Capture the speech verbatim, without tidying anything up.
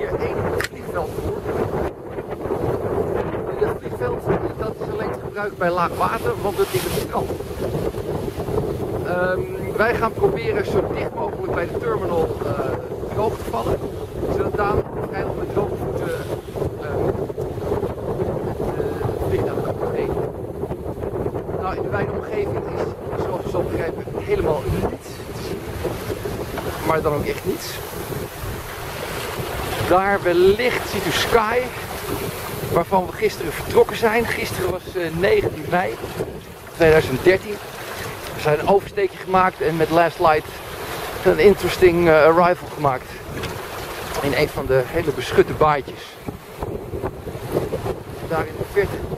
hier één vliegveld voor. Dit vliegveld dat is alleen te gebruiken bij laag water, want het ligt op het strand. Um, wij gaan proberen zo dicht mogelijk bij de terminal uh, droog te vallen, zodat Daan vrijwel met droge voeten uh, het vliegtuig kan betreden. Nou, in de wijde omgeving is, zoals we zo begrijpen, helemaal niets. Maar dan ook echt niets. Daar wellicht ziet u Sky, waarvan we gisteren vertrokken zijn. Gisteren was uh, negentien mei tweeduizend dertien. We zijn een oversteekje gemaakt en met Last Light een interesting uh, arrival gemaakt. In een van de hele beschutte baadjes. Daar in de verte